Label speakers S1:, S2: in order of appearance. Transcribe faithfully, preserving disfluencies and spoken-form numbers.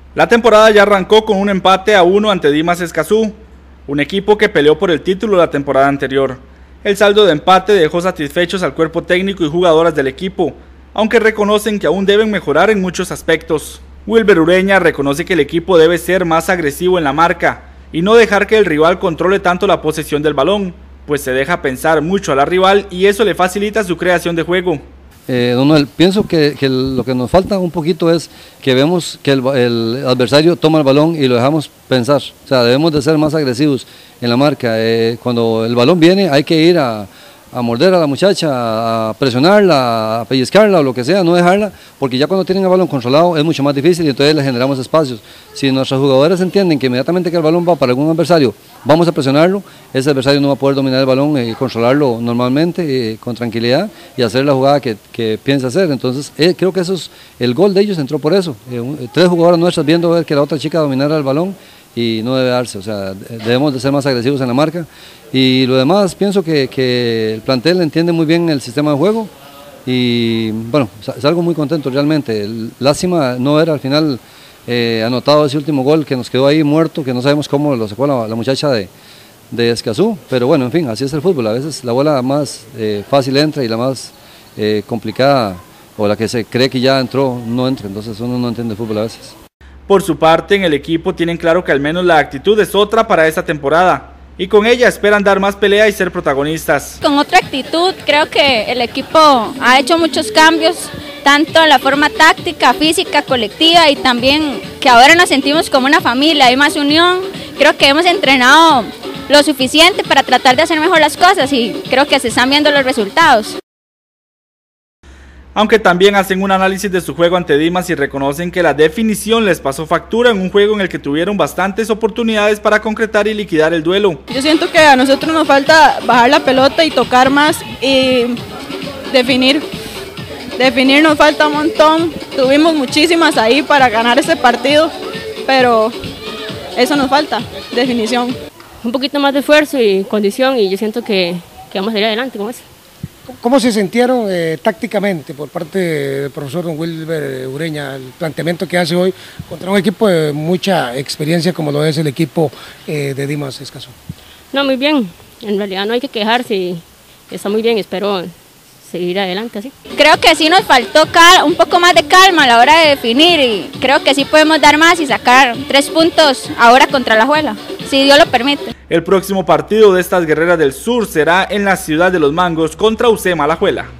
S1: La temporada ya arrancó con un empate a uno ante Dimas Escazú, un equipo que peleó por el título la temporada anterior. El saldo de empate dejó satisfechos al cuerpo técnico y jugadoras del equipo, aunque reconocen que aún deben mejorar en muchos aspectos. Wilber Ureña reconoce que el equipo debe ser más agresivo en la marca y no dejar que el rival controle tanto la posesión del balón, pues se deja pensar mucho a la rival y eso le facilita su creación de juego.
S2: Eh, don Noel, pienso que, que lo que nos falta un poquito es que vemos que el, el adversario toma el balón y lo dejamos pensar. O sea, debemos de ser más agresivos en la marca. Eh, cuando el balón viene hay que ir a, a morder a la muchacha, a presionarla, a pellizcarla o lo que sea, no dejarla, porque ya cuando tienen el balón controlado es mucho más difícil y entonces le generamos espacios. Si nuestros jugadores entienden que inmediatamente que el balón va para algún adversario, vamos a presionarlo, ese adversario no va a poder dominar el balón y controlarlo normalmente, eh, con tranquilidad y hacer la jugada que, que piensa hacer. Entonces eh, creo que eso es, el gol de ellos entró por eso, eh, un, tres jugadoras nuestras viendo ver que la otra chica dominara el balón y no debe darse, o sea, debemos de ser más agresivos en la marca. Y lo demás, pienso que, que el plantel entiende muy bien el sistema de juego y bueno, salgo muy contento realmente. Lástima no haber al final eh, anotado ese último gol que nos quedó ahí muerto, que no sabemos cómo lo sacó la, la muchacha de, de Escazú, pero bueno, en fin, así es el fútbol, a veces la bola más eh, fácil entra y la más eh, complicada o la que se cree que ya entró no entra, entonces uno no entiende el fútbol a veces.
S1: Por su parte, en el equipo tienen claro que al menos la actitud es otra para esta temporada y con ella esperan dar más pelea y ser protagonistas.
S3: Con otra actitud, creo que el equipo ha hecho muchos cambios, tanto en la forma táctica, física, colectiva y también que ahora nos sentimos como una familia, hay más unión. Creo que hemos entrenado lo suficiente para tratar de hacer mejor las cosas y creo que se están viendo los resultados.
S1: Aunque también hacen un análisis de su juego ante Dimas y reconocen que la definición les pasó factura en un juego en el que tuvieron bastantes oportunidades para concretar y liquidar el duelo.
S4: Yo siento que a nosotros nos falta bajar la pelota y tocar más y definir. Definir nos falta un montón, tuvimos muchísimas ahí para ganar ese partido, pero eso nos falta, definición.
S5: Un poquito más de esfuerzo y condición y yo siento que, que vamos a ir adelante con eso.
S6: ¿Cómo se sintieron eh, tácticamente por parte del profesor don Wilber Ureña, el planteamiento que hace hoy contra un equipo de mucha experiencia como lo es el equipo eh, de Dimas Escazú?
S5: No, muy bien, en realidad no hay que quejarse, está muy bien, espero seguir adelante así.
S3: Creo que sí nos faltó un poco más de calma a la hora de definir y creo que sí podemos dar más y sacar tres puntos ahora contra Alajuela, si Dios lo permite.
S1: El próximo partido de estas guerreras del sur será en la ciudad de Los Mangos contra U C M Alajuela.